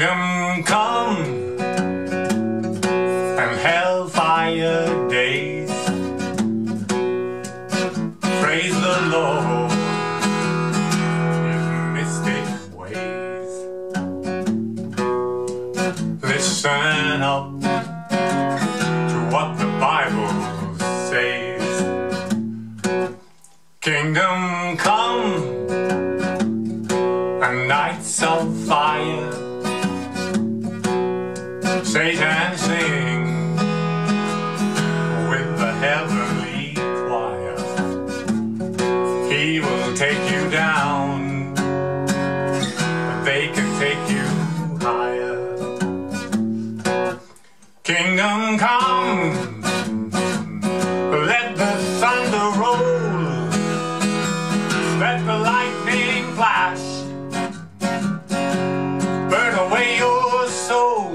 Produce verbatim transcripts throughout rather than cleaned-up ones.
Kingdom come and hellfire days. Praise the Lord in mystic ways. Listen up to what the Bible says. Kingdom come and nights of fire. Satan sing with the heavenly choir. He will take you down, but they can take you higher. Kingdom come, let the thunder roll, let the lightning flash, burn away your soul.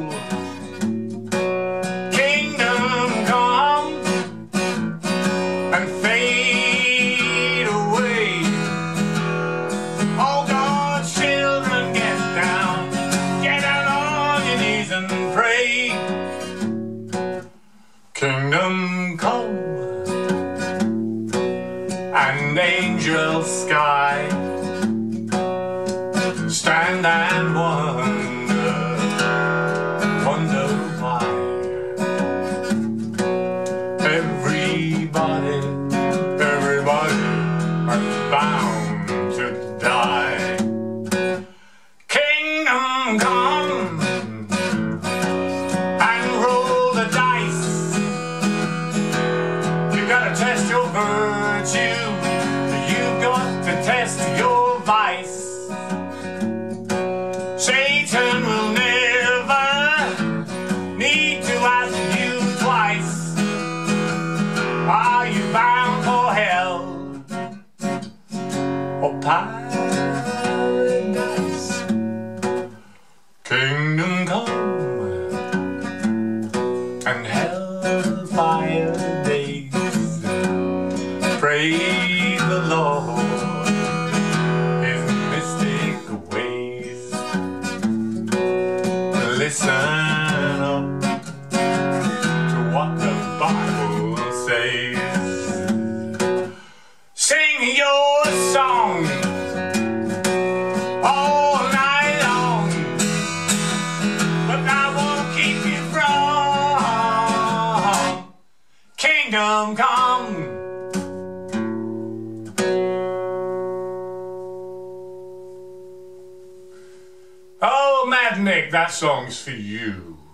Kingdom come, an angel sky, stand and wonder, wonder why. Everybody, everybody is bound to die. Kingdom come and roll the dice. Test your virtue, you've got to test your vice. Satan will never need to ask you twice. Are you bound for hell or paradise? Kingdom come and hellfire days. Praise the Lord, His mystic ways. Listen up to what the Bible says. Sing your song all night long, but I won't keep you from Kingdom come. Oh, Mad Mick, that song's for you.